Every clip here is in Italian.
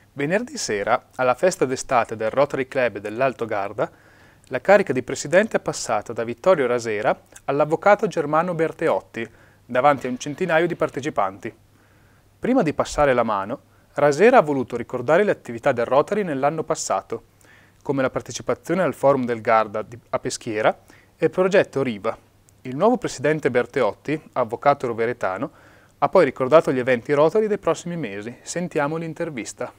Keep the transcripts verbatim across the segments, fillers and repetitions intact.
Venerdì sera, alla festa d'estate del Rotary Club dell'Alto Garda, la carica di presidente è passata da Vittorio Rasera all'avvocato Germano Berteotti, davanti a un centinaio di partecipanti. Prima di passare la mano, Rasera ha voluto ricordare le attività del Rotary nell'anno passato, come la partecipazione al Forum del Garda a Peschiera e il progetto Riva. Il nuovo presidente Berteotti, avvocato roveretano, ha poi ricordato gli eventi Rotary dei prossimi mesi. Sentiamo l'intervista.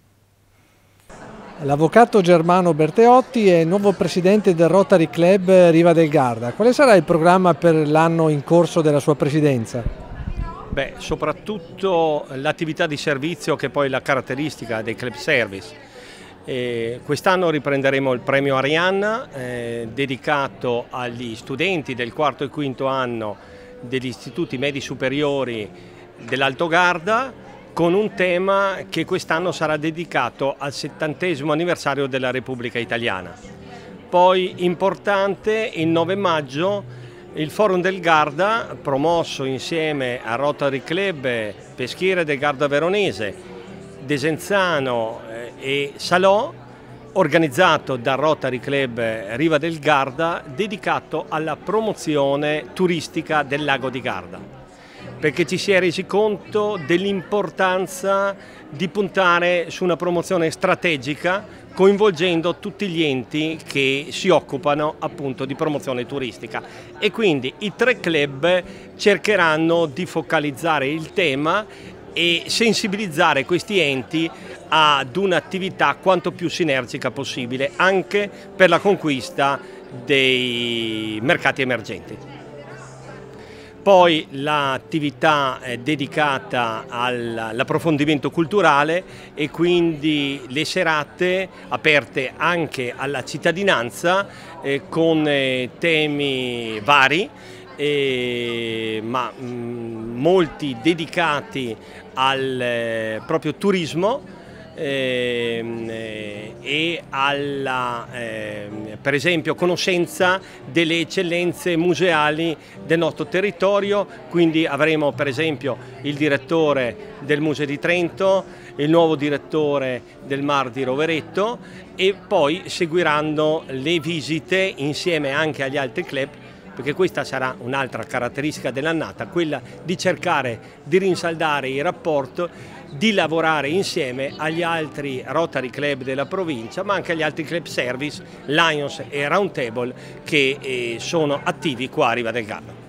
L'avvocato Germano Berteotti è nuovo presidente del Rotary Club Riva del Garda. Quale sarà il programma per l'anno in corso della sua presidenza? Beh, soprattutto l'attività di servizio, che è poi la caratteristica dei club service. Quest'anno riprenderemo il premio Arianna eh, dedicato agli studenti del quarto e quinto anno degli istituti medi superiori dell'Alto Garda, con un tema che quest'anno sarà dedicato al settantesimo anniversario della Repubblica Italiana. Poi importante, il nove maggio, il Forum del Garda, promosso insieme a Rotary Club Peschiera del Garda Veronese, Desenzano e Salò, organizzato dal Rotary Club Riva del Garda, dedicato alla promozione turistica del lago di Garda, perché ci si è resi conto dell'importanza di puntare su una promozione strategica coinvolgendo tutti gli enti che si occupano appunto di promozione turistica, e quindi i tre club cercheranno di focalizzare il tema e sensibilizzare questi enti ad un'attività quanto più sinergica possibile anche per la conquista dei mercati emergenti. Poi l'attività è dedicata all'approfondimento culturale e quindi le serate aperte anche alla cittadinanza eh, con eh, temi vari, eh, ma mh, molti dedicati al eh, proprio turismo eh, e alla eh, per esempio conoscenza delle eccellenze museali del nostro territorio. Quindi avremo per esempio il direttore del Museo di Trento, il nuovo direttore del Mar di Rovereto, e poi seguiranno le visite insieme anche agli altri club, perché questa sarà un'altra caratteristica dell'annata, quella di cercare di rinsaldare il rapporto, di lavorare insieme agli altri Rotary Club della provincia, ma anche agli altri club service, Lions e Roundtable, che eh, sono attivi qua a Riva del Garda.